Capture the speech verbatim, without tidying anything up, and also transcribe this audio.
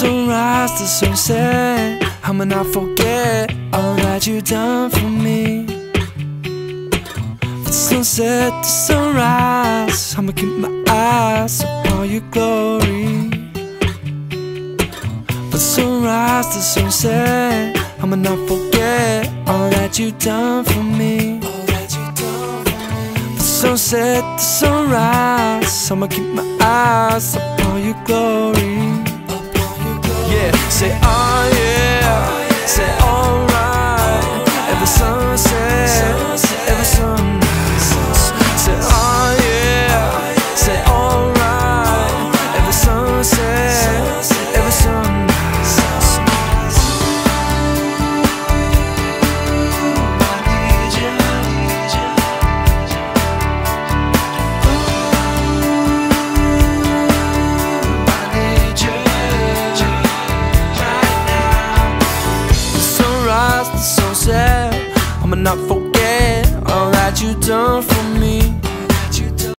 sunrise to sunset, I'ma not forget all that you done for me. From sunset to sunrise, I'ma keep my eyes upon your glory. From sunrise to sunset, I'ma not forget all that you done for me. From sunset to sunrise, I'ma keep my eyes upon your glory. Yeah, say oh yeah, say alright. Every sunset, every sunrise. Say oh yeah, say alright. Every sunset, every sunrise. I'ma not forget all that you done for